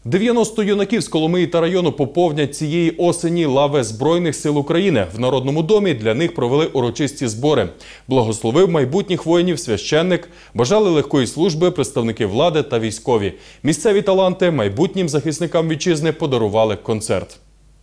90 юнаків з Коломиї та району поповнять цієї осені лави Збройних сил України. В Народному домі для них провели урочисті збори. Благословив майбутніх воїнів священник, бажали легкої служби представники влади та військові. Місцеві таланти майбутнім захисникам вітчизни подарували концерт.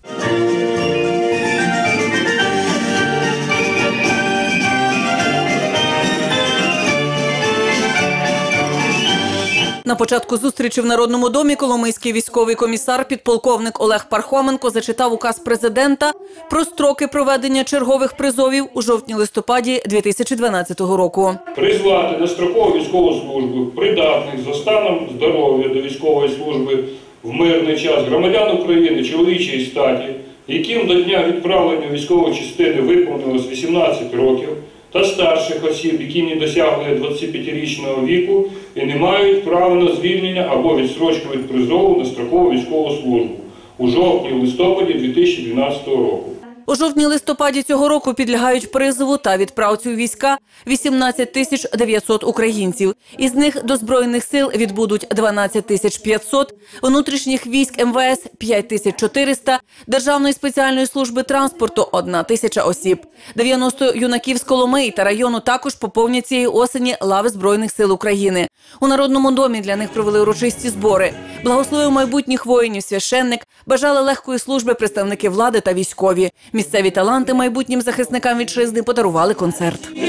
На початку зустрічі в Народному домі коломийський військовий комісар підполковник Олег Пархоменко зачитав указ президента про строки проведення чергових призовів у жовтні-листопаді 2012 року. Призвати на строкову військову службу придатних за станом здоров'я до військової служби в мирний час громадян України чоловічої статі, яким до дня відправлення військової частини виповнилось 18 років, та старших осіб, які не досягли 25-річного віку і не мають права на звільнення або відстрочку від призову на строкову військову службу у жовтні-листопаді 2012 року. У жовтні-листопаді цього року підлягають призову та відправці у війська 18 900 українців. Із них до Збройних сил відбудуть 12 500, внутрішніх військ МВС – 5400, Державної спеціальної служби транспорту – 1000 осіб. 90 юнаків з Коломиї та району також поповнять цієї осені лави Збройних сил України. У Народному домі для них провели урочисті збори. Благословив майбутніх воїнів священник, бажали легкої служби представники влади та військові. Місцеві таланти майбутнім захисникам вітчизни подарували концерт.